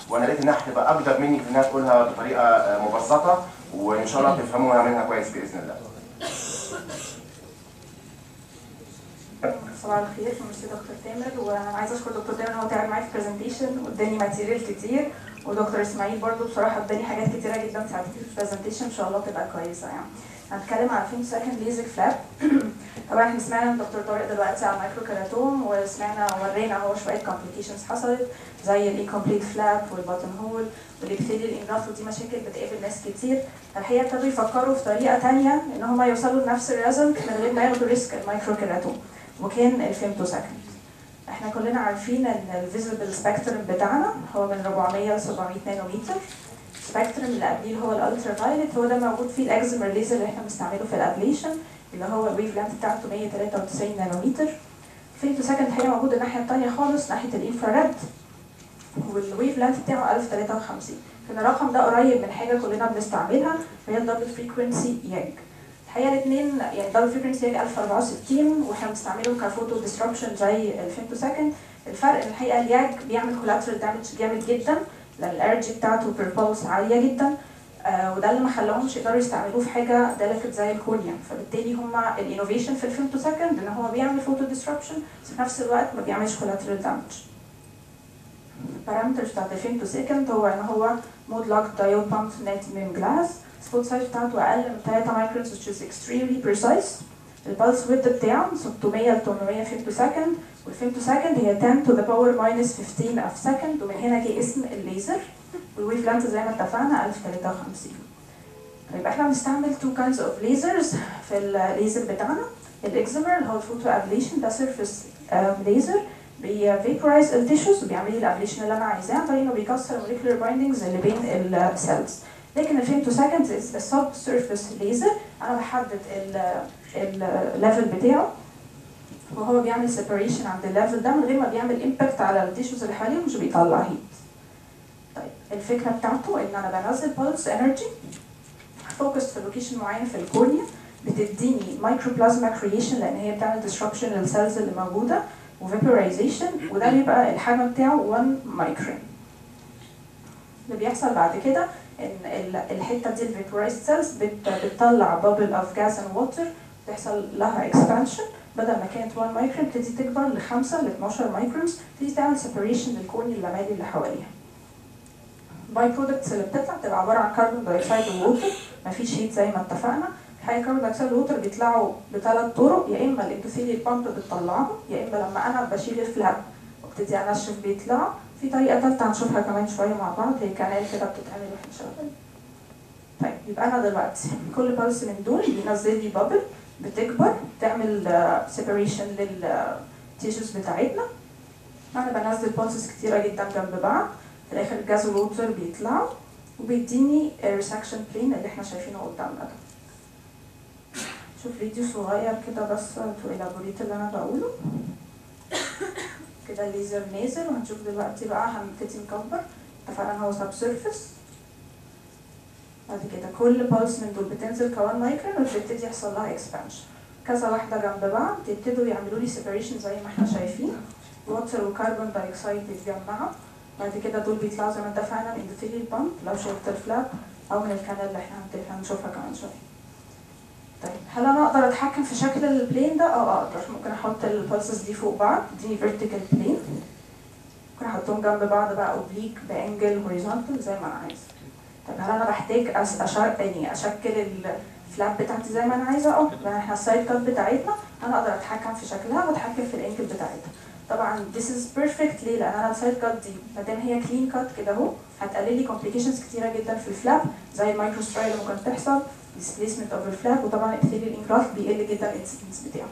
وانا لقيت انها هتبقى اقدر مني في انها تقولها بطريقه مبسطه، وان شاء الله تفهموها منها كويس باذن الله. صباح الخير، ميرسي دكتور تامر، وعايزه اشكر دكتور تامر ان هو تعب معايا في البرزنتيشن واداني ماتيريال كتير، ودكتور اسماعيل برضو بصراحه اداني حاجات كتيره جدا ساعدتني في البرزنتيشن، ان شاء الله تبقى كويسه يعني. هنتكلم على فيمتو سكند ليزك فلاب. طبعا احنا سمعنا من دكتور طارق دلوقتي على المايكرو كيراتوم، وسمعنا وورينا هو شويه كومبليكيشنز حصلت زي الانكمبليت فلاب والباتن هول والابيثيليال انجراف، ودي مشاكل بتقابل ناس كتير. الحقيقه ابتدوا يفكروا في طريقه ثانيه ان هم يوصلوا لنفس الريزلت من غير ما ياخدوا ريسك المايكرو كيراتوم، وكان الفيمتو سكند. احنا كلنا عارفين ان الفيزيبل سبيكترم بتاعنا هو من 400 ل 700 نانومتر. السبيكترم اللي قبليه هو الالترا فايلت، هو ده موجود فيه الاكزيمر ليزر اللي احنا بنستعمله في الابليشن، اللي هو الويف لانث بتاعته 193 نانومتر. الفيمتو سكند هي موجود الناحيه الثانيه خالص ناحيه الانفراريد، والويف لانث بتاعه 1053. كان الرقم ده قريب من حاجه كلنا بنستعملها وهي الدبل فريكونسي ياج. الحقيقه الاثنين يعني دبل فريكونسي ياج 1064 واحنا بنستعمله كفوتو ديستربشن زي الفيمتو سكند. الفرق ان الحقيقه الياج بيعمل كولاترال دامج جامد جدا لان الارجي بتاعته بير بولس عاليه جدا، وده اللي ما خلاهمش يقدروا يستعملوه في حاجه ديليكت زي الكورنيا. فبالتالي هم الانوفيشن في الفيمتو سكند ان هو بيعمل فوتو ديستربشن بس في نفس الوقت ما بيعملش كولاترال دامج. البارامترز بتاعت الفيمتو سكند هو ان هو مود لوك دايود بامب ناتيوم جلاس، سبوت سايز بتاعته اقل من 3 مايكرونز which is extremely precise. البلس ويدث بتاعه 600 ل 800 فيمتو سكند، والفيمتو سكند هي 10 to the power minus 15 of second، ومن هنا جه اسم الليزر. والويف لانث زي ما اتفقنا 1053. طيب احنا بنستعمل two kinds of lasers في الليزر بتاعنا. الاكزيمر اللي هو الفوتو ابليشن ده سيرفيس ليزر بيفيبرايز التيشوز وبيعمل لي الابليشن اللي انا عايزاه عن طريق انه بيكسر الموليكولر بايندنجز اللي بين السيلز. لكن الفيمتو سكند از سب سيرفيس ليزر، انا بحدد الليفل بتاعه وهو بيعمل سيبريشن عند الليفل ده من غير ما بيعمل امباكت على التيشوز اللي حواليه ومش بيطلع هيت. طيب الفكره بتاعته ان انا بنزل بولس انرجي فوكس في لوكيشن معين في الكورنيا، بتديني مايكرو بلازما كرييشن لان هي بتعمل ديسربشن للسيلز اللي موجوده وفيبرايزيشن، وده بيبقى الحجم بتاعه 1 مايكرون. اللي بيحصل بعد كده ان الحته دي الفيبرايزد سيلز بتطلع بابل اوف جاز اند ووتر، بتحصل لها اكسبانشن، بدل ما كانت 1 مايكرون تبتدي تكبر ل 5 ل 12 مايكرونز، تبتدي تعمل سيبريشن للكورنيا اللامالي اللي حواليها. باي برودكتس اللي بتبقى عباره عن كربون دايوكسيد ووتر، مفيش هيت زي ما اتفقنا. الحقيقه كربون دايوكسيد ووتر بيطلعوا بثلاث طرق، يا اما الانتوثيليال بامب بتطلعهم، يا اما لما انا بشيل الفلاب وابتدي انشف بيطلعوا. في طريقه ثالثه هنشوفها كمان شويه مع بعض، هي كانال كده بتتعمل واحنا شغالين. طيب يبقى انا دلوقتي كل بلس من دول بينزل لي بابل بتكبر تعمل سيبريشن للتيشوز بتاعتنا. انا بنزل بلسز كتيره جدا جنب بعض، في الاخر الجاز والووتر بيطلعوا وبيديني الريسكشن بلين اللي احنا شايفينه قدامنا ده. شوف فيديو صغير كده بس تو الابوريت اللي انا بقوله. كده الليزر نازل، وهنشوف دلوقتي بقى هنبتدي نكبر. اتفقنا ان هو سب سيرفيس. بعد كده كل بلس من دول بتنزل كوان مايكرون وبتبتدي يحصل لها اكسبانشن. كذا واحده جنب بعض يبتدوا يعملوا لي سيبريشن زي ما احنا شايفين، ووتر وكربون دايوكسيد بيتجمعوا. بعد كده دول بيطلعوا زي ما اتفقنا من الاندوثيليال بامب لو شلت الفلاب، او من الكانال اللي احنا هنشوفها كمان شويه. طيب هل انا اقدر اتحكم في شكل البلين ده؟ اقدر. ممكن احط البلسز دي فوق بعض، دي فيرتيكال بلين. ممكن احطهم جنب بعض بقى اوبليك بانجل هوريزونتال زي ما انا عايزه. طب هل انا بحتاج اشكل الفلاب بتاعتي زي ما انا عايزه؟ يعني احنا السايد كات بتاعتنا انا اقدر اتحكم في شكلها واتحكم في الانجل بتاعتها. طبعا this is perfect ليه؟ لان انا السايد كات دي ما دام هي كلين كات كده اهو هتقلل لي كومبليكيشنز كتيره جدا في الفلاب، زي المايكرو سترايل اللي ممكن تحصل، displacement of الفلاب، وطبعا الابيثيليال انجراف بيقل جدا الانسيدنس بتاعه.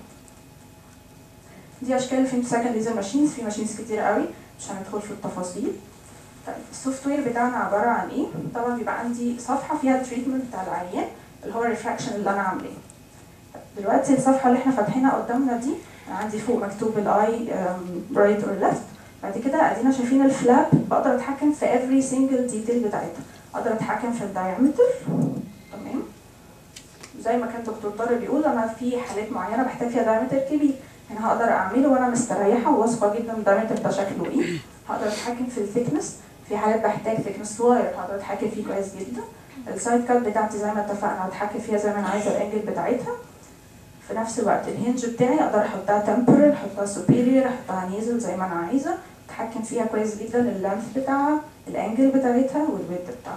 دي اشكال الفيمتو سكند ليزر ماشينز، في ماشينز كتير قوي مش هندخل في التفاصيل. طيب السوفت وير بتاعنا عباره عن ايه؟ طبعا بيبقى عندي صفحه فيها التريتمنت بتاع العيان اللي هو الريفراكشن اللي انا عاملاه. دلوقتي الصفحه اللي احنا فاتحينها قدامنا دي عندي فوق مكتوب الاي رايت اور ليفت. بعد كده ادينا شايفين الفلاب، بقدر اتحكم في every single detail بتاعتها. اقدر اتحكم في الدايمتر، تمام، زي ما كان دكتور طارق بيقول انا في حالات معينه بحتاج فيها دايمتر كبير، هنا هقدر اعمله وانا مستريحه وواثقه جدا الدايمتر ده شكله ايه. هقدر اتحكم في الثيكنس، في حالات بحتاج ثيكنس صغير هقدر اتحكم فيه كويس جدا. السايد كات بتاعتي زي ما اتفقنا هتحكم فيها زي ما انا عايزه الانجل بتاعتها. في نفس الوقت الهنج بتاعي اقدر احطها تمبرال، احطها سوبيريور، احطها نيزل زي ما انا عايزه، اتحكم فيها كويس جدا، اللانث بتاعها، الانجل بتاعتها، والويدث بتاعها.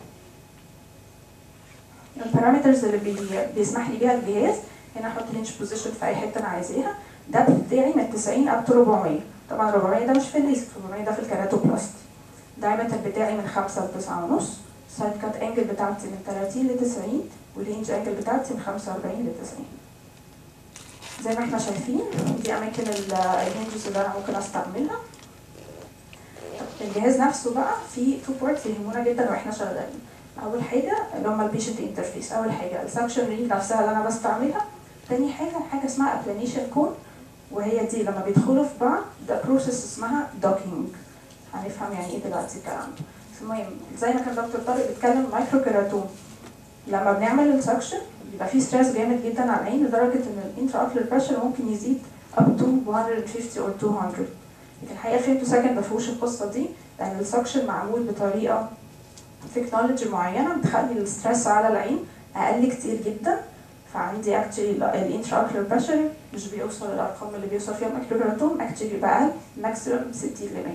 البارامترز اللي بيسمح لي بيها الجهاز، هنا احط الهنج بوزيشن في اي حته انا عايزاها. ده بتاعي من 90 اب تو 400. طبعا 400 ده مش في الليزر، 400 ده في الكراتوبلاست. الدايمتر بتاعي من 5 ل 9.5. سايد كات انجل بتاعتي من 30 ل 90، والهنج انجل بتاعتي من 45 ل 90. زي ما احنا شايفين دي اماكن الهنجز اللي انا ممكن استعملها. الجهاز نفسه بقى فيه 2 بورتس يهمونا جدا واحنا شغالين. اول حاجه اللي هم البيشنت انترفيس، اول حاجه السكشن رينج نفسها اللي انا بستعملها. تاني حاجه اسمها ابلانيشن كون، وهي دي لما بيدخلوا في بعض ده بروسيس اسمها دوكينج. هنفهم يعني ايه دلوقتي الكلام ده. المهم زي ما كان دكتور طارق بيتكلم مايكرو كيراتوم، لما بنعمل السكشن بيبقى فيه ستريس جامد جدا على العين لدرجه ان الانترا اوكلر بريشر ممكن يزيد up to 150 or 200. لكن الحقيقه فيمتو سكند ما فيهوش القصه دي، لان السكشن معمول بطريقه تكنولوجي معينه بتخلي الستريس على العين اقل كتير جدا. فعندي اكشلي الانترا اوكلر بريشر مش بيوصل للارقام اللي بيوصل فيها المايكرو كيراتوم، اكشلي بيبقى اقل، ماكسيمم 60 ل 100.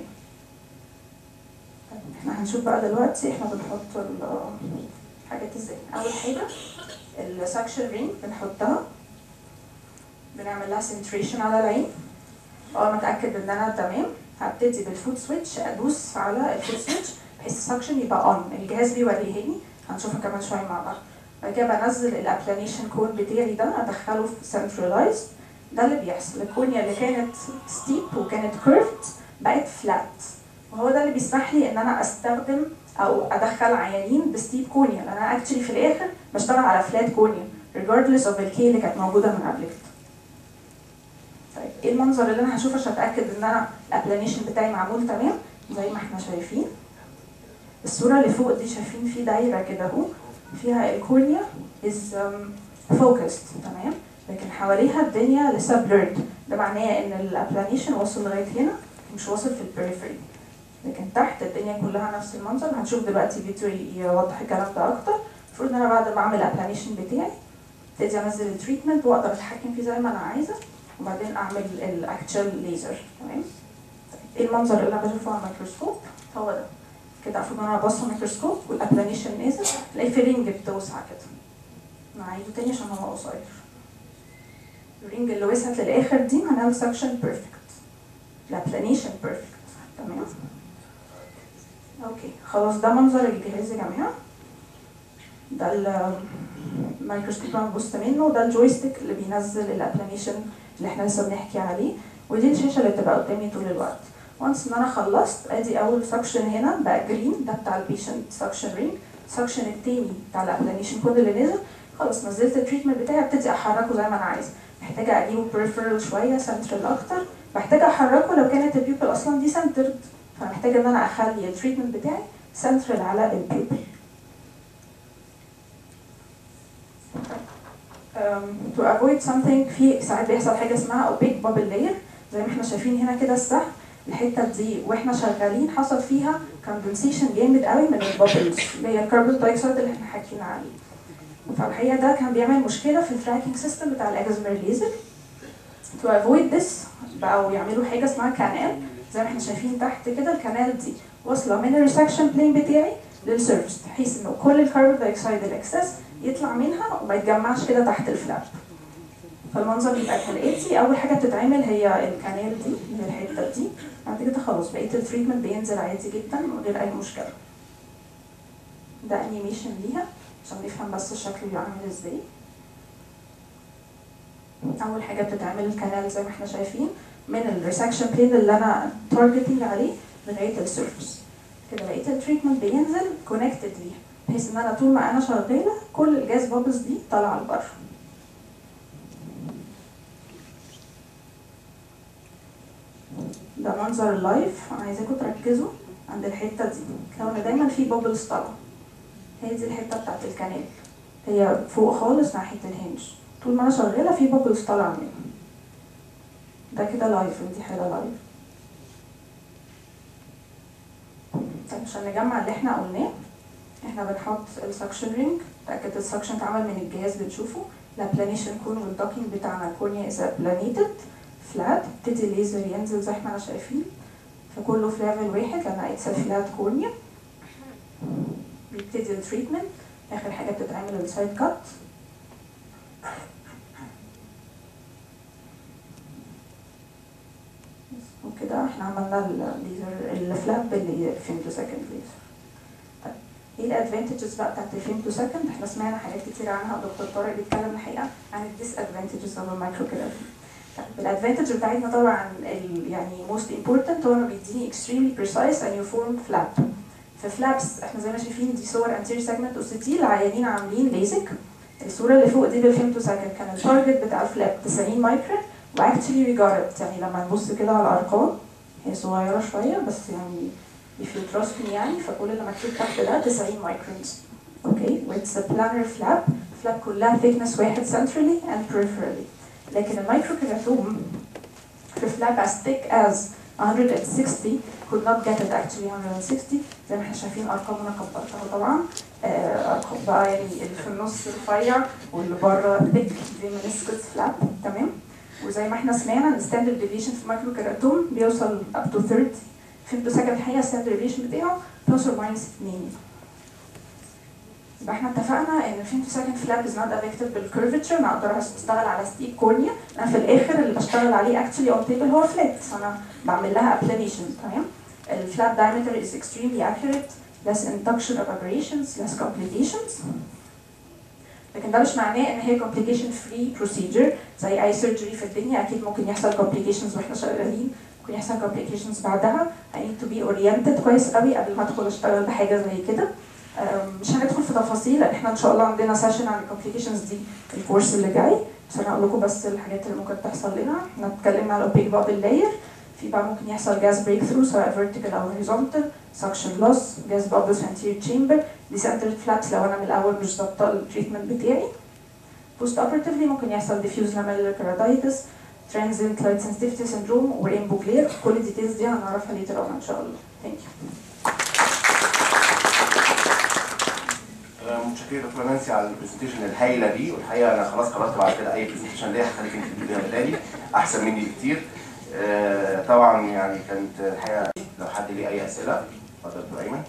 احنا هنشوف بقى دلوقتي احنا بنحط الحاجات ازاي. اول حاجه السكشن رينج بنحطها، بنعمل لها سنتريشن على العين. اول ما اتاكد ان انا تمام هبتدي بالفوت سويتش ادوس على الفوت سويتش بحيث السكشن يبقى اون. الجهاز بيوريهاني، هنشوفها كمان شويه مع بعض. بعد كده بنزل الابلانيشن كود بتاعي ده ادخله في سنترلايز. ده اللي بيحصل، الكونيا اللي كانت ستيب وكانت كيرفت بقت فلات، وهو ده اللي بيسمح لي ان انا استخدم او ادخل عيانين بستيب كونيا، لان انا اكشلي في الاخر بشتغل على فلات كونيا regardless of الكي اللي كانت موجوده من قبل كده. طيب ايه المنظر اللي انا هشوفه عشان اتاكد ان انا الابلانيشن بتاعي معمول تمام؟ زي ما احنا شايفين الصوره اللي فوق دي، شايفين في دايره كده اهو فيها الكورنيا is focused تمام، لكن حواليها الدنيا لسه blurred. ده معناه ان الابلانيشن وصل لغايه هنا مش واصل في البريفري، لكن تحت الدنيا كلها نفس المنظر. هنشوف دلوقتي فيديو يوضح الكلام ده اكتر. المفروض ان انا بعد ما اعمل الابلانيشن بتاعي ابتدي انزل التريتمنت واقدر اتحكم فيه زي ما انا عايزه، وبعدين اعمل الاكتشوال ليزر تمام. ايه المنظر اللي انا بشوفه على الميكروسكوب؟ هو ده كده. المفروض ان انا ابص الميكروسكوب والابلانيشن نازل، الاقي في رينج بتوسع كده. نعيده تاني عشان هو قصير. الرينج اللي وسعت للاخر دي معناها السكشن بيرفكت، الابلانيشن بيرفكت تمام. اوكي خلاص، ده منظر الجهاز يا جماعه. ده الميكروسكوب اللي انا ببص منه، وده الجويستيك اللي بينزل الابلانيشن اللي احنا لسه بنحكي عليه، ودي الشاشه اللي بتبقى قدامي طول الوقت. وانس ان انا خلصت ادي اول سكشن هنا بقى جرين، ده بتاع البيشنت سكشن رينج. السكشن التاني بتاع الابلانيشن كود اللي نزل. خلاص نزلت التريتمنت بتاعي، ابتدي احركه زي ما انا عايزه. محتاجه اجيبه بريفرال شويه، سنترال اكتر. محتاجه احركه لو كانت البيوبل اصلا دي سنترد، فمحتاجه ان انا اخلي التريتمنت بتاعي سنترال على البيوبل. to avoid something، في ساعات بيحصل حاجه اسمها opaque bubble layer زي ما احنا شايفين هنا كده. السهم الحته دي واحنا شغالين حصل فيها كوندنسيشن جامد قوي من البابلز اللي هي الكربون دايوكسيد اللي احنا حكينا عليه. فالحقيقه ده كان بيعمل مشكله في التراكنج سيستم بتاع الاكزيمر ليزر. to avoid this بقوا يعملوا حاجه اسمها كانال زي ما احنا شايفين تحت كده. الكانال دي واصله من الريسكشن بلين بتاعي للسيرفس، بحيث انه كل الكربون دايوكسيد الاكسس يطلع منها وما يتجمعش كده تحت الفلاب. فالمنظر بيبقى كالاتي. اول حاجه بتتعمل هي الكانال دي من الحته دي، بعد كده خلاص بقيه التريتمنت بينزل عادي جدا من غير اي مشكله. ده انيميشن ليها عشان نفهم بس الشكل بيعمل ازاي. اول حاجه بتتعمل الكانال زي ما احنا شايفين من الريسكشن بلين اللي انا تارجتنج عليه لغايه السيرفس. كده بقيه التريتمنت بينزل كونكتد ليها، بحيث ان انا طول ما انا شغاله كل الجاز بابلز دي طالعه لبره. ده منظر اللايف. انا عايزاكم تركزوا عند الحته دي، تلاقوا ان دايما في بابلز طالعه. هي دي الحته بتاعت الكانال، هي فوق خالص ناحيه الهنج. طول ما انا شغاله في بابلز طالعه منها. ده كده لايف، ودي حاله لايف. طيب عشان نجمع اللي احنا قلناه، احنا بنحط السكشن رينج، تأكد السكشن اتعمل من الجهاز بنشوفه. الابلانيشن كون والدوكينج بتاعنا الكورنيا از ابلانيتد فلات، ابتدي الليزر ينزل زي ما احنا شايفين، فكله في ليفل واحد لان اتس فلات كورنيا. بيبتدي التريتمنت، اخر حاجه بتتعمل السايد كات. وكده احنا عملنا الليزر الفلاب اللي فيمتو سكند ليزر. طيب ايه الادفانتجز بقى بتاعت الفيمتو سكند؟ احنا سمعنا حاجات كتير عنها، دكتور طارق بيتكلم الحقيقه عن الديس ادفانتجز اوف المايكرو كيراتين. طيب الادفانتج بتاعتنا طبعا يعني موست امبورتنت هو انه بيديني extremely precise and uniform flap. في فلابس احنا زي ما شايفين دي صور anterior segment OCT العيانين عاملين ليزك. الصوره اللي فوق دي بالفيمتو سكند كان التارجت بتاع الفلاب 90 مايكرون، واكشلي ريجارد يعني لما نبص كده على الارقام هي صغيره شويه بس يعني if you trust me يعني، فكل اللي مكتوب تحت ده 90 مايكرونز. اوكي واتس ا بلانر فلاب، فلاب كلها thickness واحد centrally and peripherally. لكن المايكرو كيراتوم في فلاب as thick as 160 could not get it actually 160 زي ما احنا شايفين. ارقام انا كبرتها طبعا، ارقام بقى يعني اللي في النص رفيع واللي بره thick زي meniscus فلاب. تمام. وزي ما احنا سمعنا الستاندرد ديفيشن في المايكرو كيراتوم بيوصل up to 30. فيمتو سكند الحقيقه الستاندرد ديفيشن بتاعه +/- 2. يبقى احنا اتفقنا ان الفيمتو سكند فلاب از نوت افكتد بالكيرفتشر، انا اقدر اشتغل على ستيك كورنيا، انا في الاخر اللي بشتغل عليه اكشلي اون تيبل هو فلات، فانا بعمل لها ابلانيشن. تمام. الفلاب diameter is extremely accurate, less induction of aberrations, less complications. لكن ده مش معناه ان هي complication free procedure زي اي surgery في الدنيا. اكيد ممكن يحصل complications واحنا شغالين، ممكن يحصل complications بعدها. I need to be oriented كويس قوي قبل ما ادخل اشتغل بحاجه زي كده. مش هندخل في تفاصيل لان احنا ان شاء الله عندنا سيشن عن الكومبليكيشنز دي في الكورس اللي جاي، بس انا هقول لكم بس الحاجات اللي ممكن تحصل لنا. احنا اتكلمنا على الاوبيك بابل لاير، في بقى ممكن يحصل جاز بريك ثرو سواء فيرتيكال او هوريزونتال، سكشن لوس، جاز بابلز في انتيريور تشامبر، ديسنترد فلابس لو انا من الاول مش ظابطه التريتمنت بتاعي. بوست اوبرتيفلي ممكن يحصل ديفيوز لاميلر كيراتايتس، ترانزينت لايت سنسيتيفيتي سندروم ورينبو جلير. كل الديتيلز دي هنعرفها ليتر اون ان شاء الله. ثانك يو. متشكر دكتور نانسي على البرزنتيشن الهايله دي، والحقيقه انا خلاص قررت بعد كده اي برزنتيشن ليا هخليك انت تجيبيها بدالي احسن مني بكتير. طبعا يعني كانت الحقيقه لو حد ليه اي اسئله اتفضل دكتور ايمن.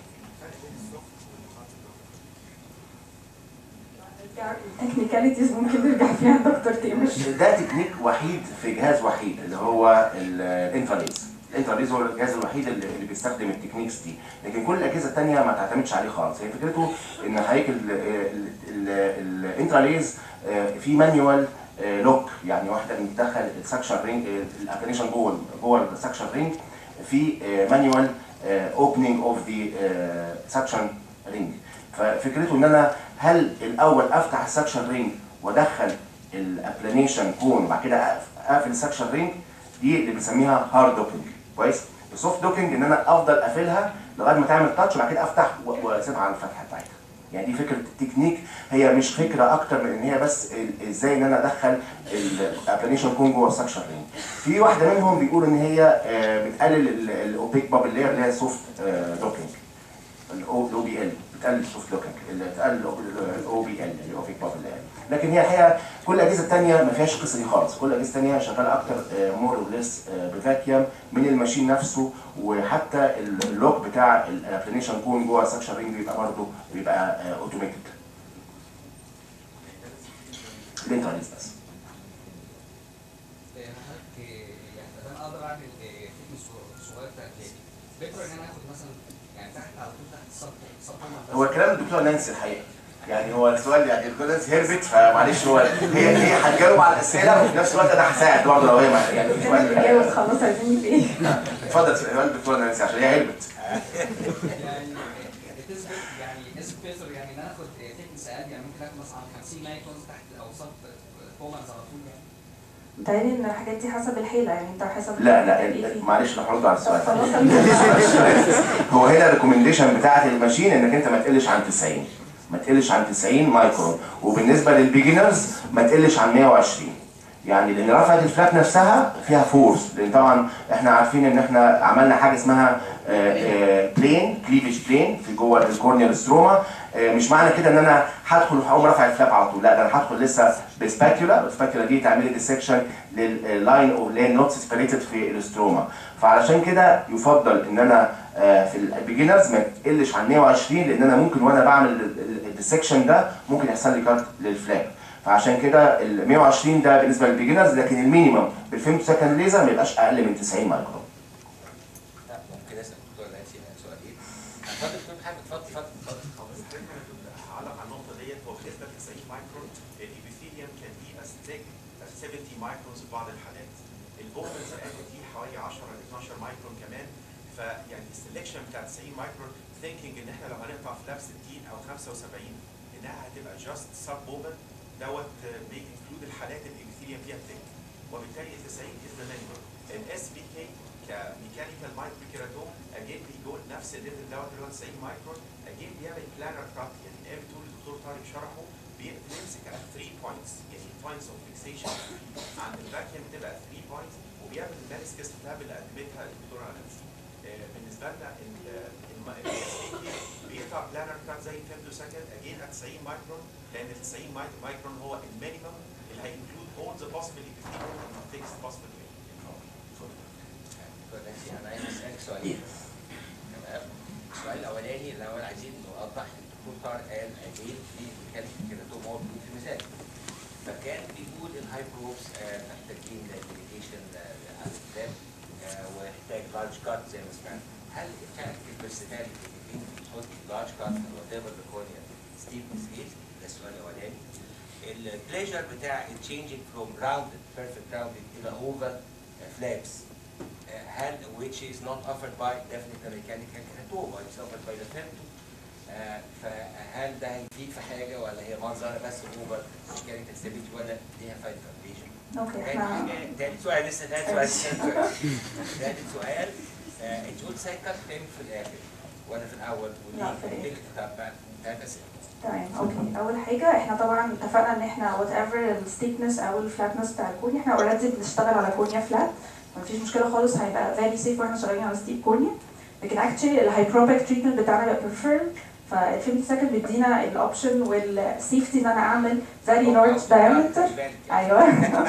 التكنيكاليتيز ممكن نرجع فيها دكتور تامر. ده تكنيك وحيد في جهاز وحيد اللي هو الانتراليز. الانتراليز هو الجهاز الوحيد اللي بيستخدم التكنيكس دي، لكن كل الاجهزه الثانيه ما تعتمدش عليه خالص. هي فكرته ان حضرتك الانتراليز في مانيوال لوك، يعني واحده بندخل السكشن رينج الابلانيشن جوه السكشن رينج، في مانيوال اوبننج اوف ذا سكشن رينج. ففكرته ان انا هل الاول افتح السكشن رينج وادخل الابلانيشن كون وبعد كده اقفل السكشن رينج، دي اللي بنسميها هارد دوكينج. كويس. السوفت دوكينج ان انا افضل اقفلها لغايه ما تعمل تاتش وبعد كده افتح واسيبها على الفتحه بتاعتها. يعني دي فكره التكنيك، هي مش فكره اكتر من ان هي بس ازاي ان انا ادخل الابلانيشن كون جوه السكشن رينج. في واحده منهم بيقول ان هي بتقلل الاوبيك بابل لاير اللي هي سوفت دوكينج، الاو بي ال بتقلل السوفت دوكينج، بتقلل الاو بي ال اللي هو اوبيك بابل لاير. لكن هي الحقيقه كل الاجهزه الثانيه ما فيهاش القصه دي خالص. كل الاجهزه الثانيه شغاله اكتر مور اور ليس بفاكيوم من الماشين نفسه، وحتى اللوك بتاع الابلانيشن كون جوه السكشن رينج بيبقى برضه اوتوماتيك. الانتراليز بس. انا اقدر اعمل فيتنس صغير تركيبي. فكره ان انا اخد مثلا يعني تحت على طول تحت السطح. هو كلام الدكتور نانسي الحقيقه. يعني هو السؤال يعني الدكتور نانسي هربت، فمعلش هو هي هتجاوب على الاسئله وفي نفس الوقت انا هساعد برضه لو هي يعني السؤال خلاص عايزين ايه؟ اتفضل سؤال الدكتور نانسي عشان هي هربت. يعني تثبت يعني نسبه بيتر يعني ان انا اخد تكنيس اقل، يعني ممكن اخد مثلا 50 مايكرون تحت الاوسط فوق على طول يعني. متهيألي ان الحاجات دي حسب الحيله، يعني انت حسب لا معلش انا هرد على السؤال. هو هنا الريكومنديشن بتاعت الماشين انك انت ما تقلش عن 90، ما تقلش عن 90 مايكرون، وبالنسبه للبيجنرز ما تقلش عن 120. يعني لان رفعت الفلاب نفسها فيها فورس، لان طبعا احنا عارفين ان احنا عملنا حاجه اسمها بلين كليفج بلين في جوه الكورنيال ستروما. مش معنى كده ان انا هدخل وهقوم رافع الفلاب على طول، لا ده انا هدخل لسه بسباكيولا، السباكيولا دي تعمل لي ديسكشن لللاين اوف لين نوت سبريتد في الستروما. فعلشان كده يفضل ان انا في البيجنرز ما تقلش عن 120، لان انا ممكن وانا بعمل الديسكشن ده ممكن يحصل لي كات للفلاب. فعشان كده ال 120 ده بالنسبه للبيجنرز، لكن المينيمم بالفيمتو سكند ليزر ما يبقاش اقل من 90 مايكرون. ممكن اسال الدكتور نانسي سؤالين؟ اتفضل دكتور محمد، اتفضل. على النقطه ديت، هو بالنسبه ل 90 مايكرون الابيثيليوم كان بي از ثيك 70 مايكرونز في بعض الحالات. البومنز قالت دي حوالي 10 ل 12 مايكرون كمان. فيعني السلكشن بتاع 90 مايكرون ثينكينج ان احنا لو هنقطع فلاب 60 او 75 انها هتبقى جاست سب بومن دوت بيكلود الحالات الابيثيليوم فيها ثيك، وبالتالي ال 90 از ذا مينيمم. الاس بي كي كميكانيكال مايكرو كيراتوم اجين بيجو نفس الليفل دوت اللي هو 90 مايكرون، اجين بيعمل بلانر كات. يعني قبل طول الدكتور طارق شرحه بيمسك على 3 بوينتس، يعني البوينتس اوف فيكسيشن عند الفاكيوم بتبقى 3 بوينتس، وبيعمل المانسكس فلاب اللي قدمتها الدكتوره نانسي. بالنسبه لنا بيقطع بلانر كات زي فيمتو سكند اجين 90 مايكرون، لان ال 90 مايكرون هو المينيمم اللي هينكلود all the possible epithelium in the thickest possible way. انا عايز اسالك سؤالين. تمام. السؤال الاولاني عايزين نوضح، الدكتور طارق قال اجين في ميكانيكال كيراتوم هو في المثال، فكان بيقول الهايبروبس محتاجين ديليكيشن على الكتاب ويحتاج لارج كات زي ما سمعنا. هل فعلا في البرسوناليتي اللي بتحط لارج كات وات ايفر ذا كورنيا ستيفنس ايج؟ ده السؤال الاولاني. البليجر بتاع changing from rounded perfect rounded الى oval flaps هل which is not offered by definitely mechanical keratoma it's offered by the femto. فهل ده هيفيد في حاجه ولا هي منظره بس oval mechanical stability ولا ليها فايده فابريشن؟ اوكي. تالت سؤال لسه تالت سؤال انت قلت سايكات فين في الاخر ولا في الاول؟ لا في الاخر. طب ثلاث اسئله. تمام اوكي. اول حاجه احنا طبعا اتفقنا ان احنا وات ايفر الستيكنس او الفلاتنس بتاع الكورنيا، احنا اوريدي بنشتغل على كورنيا فلات، مفيش مشكله خالص، هيبقى فيري سيف واحنا شغالين على ستيب كورنيا. لكن اكشلي الهايبروبيك تريتمنت بتاعنا بيبقى بريفيرد، فالفيمتو سكند بيدينا الاوبشن والسيفتي ان انا اعمل فيري لارج دايمتر. ايوه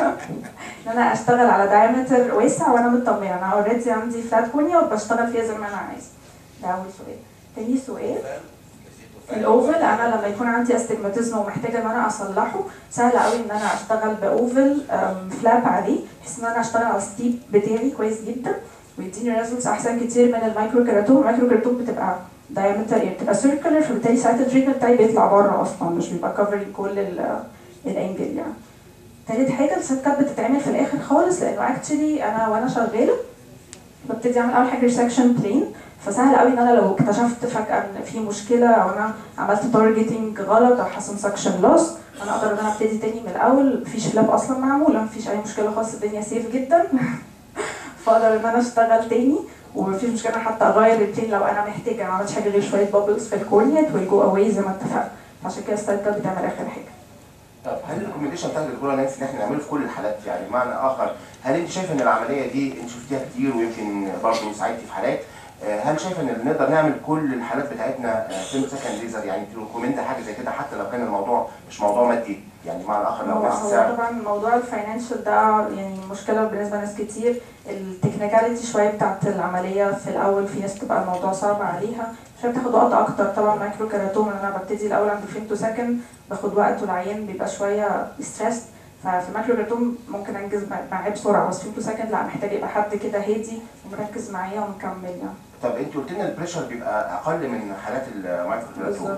ان انا اشتغل على دايمتر واسع وانا مطمنه انا اوريدي عندي فلات كورنيا وبشتغل فيها زي ما انا عايزه. ده اول سؤال. تاني سؤال، الاوفل انا لما يكون عندي استجماتيزم ومحتاجه ان انا اصلحه، سهل قوي ان انا اشتغل باوفل فلاب عليه، بحيث ان انا اشتغل على الستيب بتاعي كويس جدا ويديني ريزلتس احسن كتير من المايكرو كيراتوم. المايكرو كيراتوم بتبقى دايمتر، يعني بتبقى سيركلر، فبالتالي ساعتها التريتمنت بتاعي بيطلع بره اصلا، مش بيبقى كفرنج كل الانجل يعني. تالت حاجه السيت كات بتتعمل في الاخر خالص، لانه اكشلي انا وانا شغاله ببتدي اعمل اول حاجه ريسكشن بلين، فسهل قوي ان انا لو اكتشفت فجاه ان في مشكله او انا عملت تارجتنج غلط او حصل سكشن لوس، انا اقدر ان انا ابتدي تاني من الاول، مفيش فلاب اصلا معموله، مفيش اي مشكله خالص، الدنيا سيف جدا فاقدر ان انا اشتغل تاني ومفيش مشكله حتى اغير البلين لو انا محتاجه، ما عملتش حاجه غير شويه بابلز في الكورنيا ويل جو اواي زي ما اتفقنا، عشان كده الستايل كات بتعمل اخر حاجه. طب هل الريكومنديشن بتاعت الدكتوره نانسي ان احنا نعمله في كل الحالات؟ يعني بمعنى اخر، هل انت شايف ان العمليه دي انت شفتيها كتير ويمكن برضه ساعدتي في حالات، هل شايف ان نقدر نعمل كل الحالات بتاعتنا فيمتو سكند ليزر؟ يعني تريكومند حاجه زي كده حتى لو كان الموضوع مش موضوع مادي، يعني بمعنى اخر لو نفس السعر؟ هو طبعا موضوع الفاينانشال ده يعني مشكله بالنسبه لناس كتير، التكنيكاليتي شويه بتاعت العمليه في الاول في ناس بتبقى الموضوع صعب عليها، شويه بتاخد وقت اكتر. طبعا مايكرو كيراتوم انا ببتدي الاول عند الفيمتو سكند باخد وقت والعيان بيبقى شويه ستريس، ففي المايكرو كيراتوم ممكن انجز معاه بسرعه، بس فيمتو سكند لا، محتاج يبقى حد كده هادي ومركز معايا ومكمل يعني. طب انت قلت لنا البريشر بيبقى اقل من حالات المايكرو كيراتوم،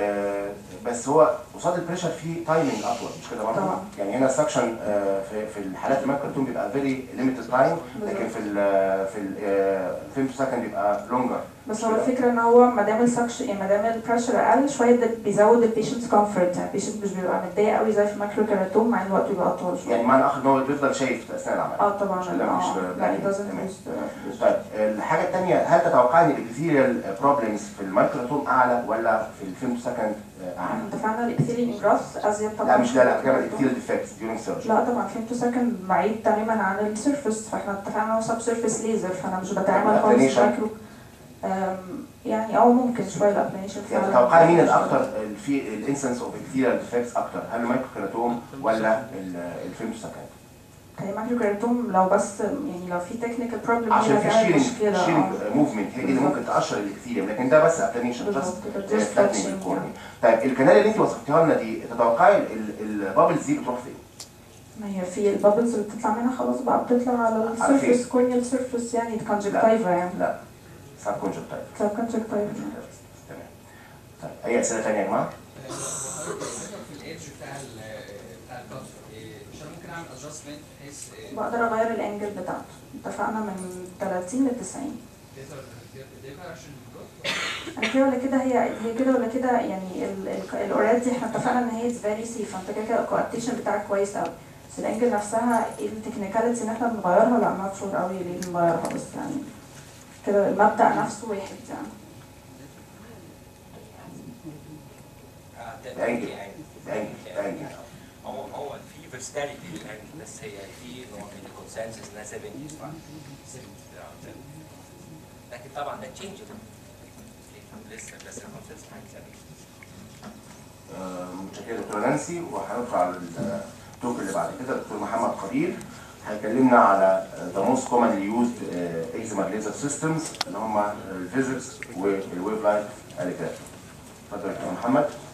بس هو قصاد البريشر فيه تايمنج اطول، مش كده برضه؟ يعني هنا السكشن في الحالات المايكرو كيراتوم بيبقى فيري ليميتد تايم، لكن في الفيمتو سكند بيبقى لونجر. بس هو الفكره ان هو ما دام السكشن يعني ما دام البريشر اقل شويه ده بيزود البيشنتس كومفورت، يعني البيشنت مش بيبقى متضايق قوي زي في المايكروكيراتوم مع الوقت بيبقى اطول شويه. يعني معنى اخر ان هو بيفضل شايف اثناء العمليه. طبعا لا it doesn't boost. طيب الحاجه الثانيه، هل تتوقع ان الابيثيريال بروبلمز في المايكروتوم اعلى ولا في الفيمتو سكند اعلى؟ اتفقنا الابيثيليال انجراس ازيد طبعا. لا مش لا كمان الابيثيريال ديفكتس ديورنج سيرجري. لا طبعا فيمتو سكند بعيد تماما عن السيرفس، فاحنا اتفقنا هو سب سيرفيس ليزر فانا مش بتعامل خالص مايكرو. يعني ممكن شويه الابلينيشن يعني تتوقعي مين الاكثر في الانسنس اوف ابيثيريال ديفكتس اكثر، هل المايكروكيراتوم ولا الفيمتو سكند؟ المايكروكيراتوم لو بس يعني لو في تكنيكال بروبلم عشان في شيرنج موفمنت هي دي اللي ممكن تقشر الابيثيريوم، لكن ده بس ابلينيشن جاست فلاتنينج الكورنيا. طيب الكنال اللي انت وصفتيها لنا دي تتوقعي البابلز دي بتروح فين؟ ما هي في البابلز اللي بتطلع منها خلاص بقى بتطلع على السيرفيس كورنيال سيرفيس يعني الكونجكتيفا يعني. لا سب كونجكتيفا. سب كونجكتيفا تمام. طيب اي اسئله ثانيه يا جماعه؟ في الايدج بتاع الكاتر مش انا ممكن اعمل ادجستمنت بحيث بقدر اغير الانجل بتاعته، اتفقنا من 30 ل 90. انا كده ولا كده هي كده ولا كده يعني الاورال دي احنا اتفقنا ان هي فيري سيف، فانت كده كده الكوابتيشن بتاعك كويس قوي، بس الانجل نفسها التكنيكاليتي ان احنا بنغيرها لا ما شور قوي ليه بنغيرها، بس يعني كده المبدأ نفسه واحد يعني. الانجل هو في فيرستاليتي للانجل، بس هي في نوع من الكونسنسس انها 70 لكن طبعا ده تشينج لسه بس الكونسنسس حاجه 70. متشكر دكتوره نانسي، وهندخل على التوك اللي بعد كده دكتور محمد قدير هيكلمنا على the most commonly used excimer laser systems اللي هم الفيزيكس والويف لايت اليجراف. اتفضل يا دكتور محمد.